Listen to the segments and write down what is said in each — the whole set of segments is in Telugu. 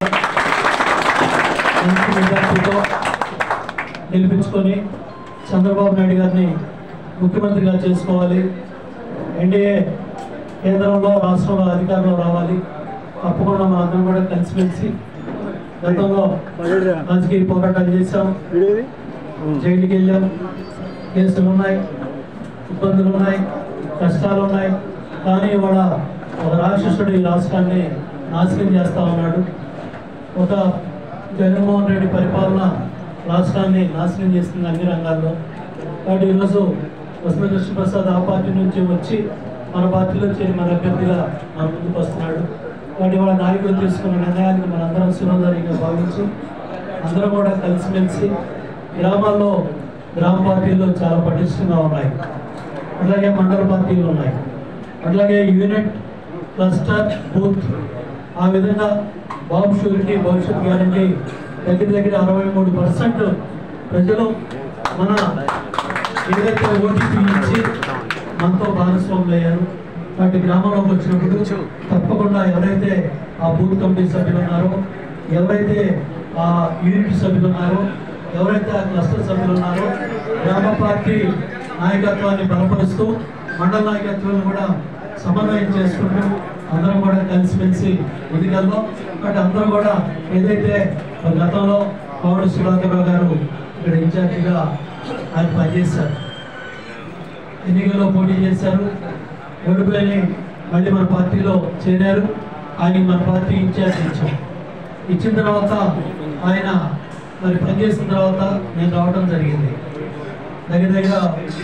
మంచి మెజార్టీతో గెలిపించుకొని చంద్రబాబు నాయుడు గారిని ముఖ్యమంత్రిగా చేసుకోవాలి. ఎన్డీఏ కేంద్రంలో రాష్ట్రంలో అధికారంలో రావాలి. తప్పకుండా మనందరం కూడా కలిసిమెలిసి గతంలో రాజకీయ పోరాటాలు చేశాం, జైలుకి వెళ్ళాం, కేసులు ఉన్నాయి, ఇబ్బందులు ఉన్నాయి, కష్టాలు ఉన్నాయి. కానీ ఇవాళ ఒక రాక్షసుడు ఈ రాష్ట్రాన్ని నాశనం చేస్తూ ఉన్నాడు. ఒక జగన్మోహన్ రెడ్డి పరిపాలన రాష్ట్రాన్ని నాశనం చేస్తుంది అన్ని రంగాల్లో. కాబట్టి ఈరోజు వసంత కృష్ణప్రసాద్ ఆ పార్టీ నుంచి వచ్చి మన పార్టీలో చేరి మన అభ్యర్థిగా మన ముందుకు వస్తున్నాడు. కాబట్టి వాళ్ళ నాయకులు తీసుకున్న నిర్ణయానికి మనందరం శిరోధారిగా భావించి అందరం కూడా కలిసిమెలిసి గ్రామాల్లో గ్రామ పార్టీలు చాలా పటిష్టంగా ఉన్నాయి, అట్లాగే మండల పార్టీలు ఉన్నాయి, అట్లాగే యూనిట్, క్లస్టర్, బూత్, ఆ విధంగా బాబు షూరిటీ, భవిష్యత్ గ్యారంటీ దగ్గర 63% ప్రజలు మన ఏదైతే ఓటీపీ ఇచ్చి మనతో భాగస్వాములు అయ్యారు. వాటి గ్రామంలోకి వచ్చినప్పుడు తప్పకుండా ఎవరైతే ఆ బూత్ కమిటీ సభ్యులు ఉన్నారో, ఎవరైతే ఆ యూనిట్ సభ్యులు ఉన్నారో, ఎవరైతే ఆ క్లస్టర్ సభ్యులు ఉన్నారో గ్రామ పార్టీ నాయకత్వాన్ని బలపరుస్తూ మండల నాయకత్వాన్ని కూడా సమన్వయం చేసుకుంటూ అందరం కూడా కలిసిమెలిసి ఎన్నికల్లో బట్ అందరూ కూడా ఏదైతే గతంలో పౌడ సుధాకర్రావు గారు ఇక్కడ ఇన్ఛార్జిగా ఆయన పనిచేశారు, ఎన్నికల్లో పోటీ చేశారు, ఓడిపోయి మళ్ళీ మన పార్టీలో చేరారు. ఆయన మన పార్టీ ఇన్ఛార్జ్ ఇచ్చిన తర్వాత ఆయన మరి పనిచేసిన తర్వాత నేను రావడం జరిగింది. దగ్గర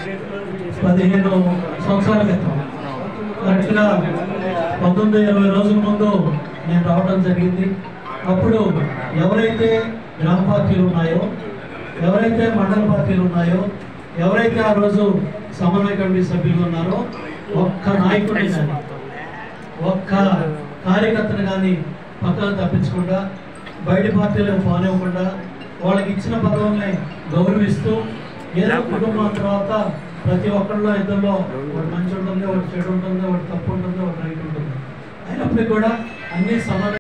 15 సంవత్సరాల క్రితం కరెక్ట్గా 19-20 రోజుల ముందు నేను రావడం జరిగింది. అప్పుడు ఎవరైతే గ్రామ పార్టీలు ఉన్నాయో, ఎవరైతే మండల పార్టీలు ఉన్నాయో, ఎవరైతే ఆ రోజు సమన్వయ కమిటీ సభ్యులు ఉన్నారో ఒక్క నాయకుడిని కానీ ఒక్క కార్యకర్తను కానీ పక్కన తప్పించకుండా బయట పార్టీలకు పోనివ్వకుండా వాళ్ళకి ఇచ్చిన పదవుల్ని గౌరవిస్తూ ఏదో కుటుంబం తర్వాత ప్రతి ఒక్కరిలో ఇద్దరిలో ఒకటి మంచి ఉంటుంది, ఒకటి చెడు ఉంటుంది, ఒకటి తప్పు ఉంటుంది, ఒకటి రైట్ ఉంటుంది. అయినప్పటికీ కూడా అన్ని సమాన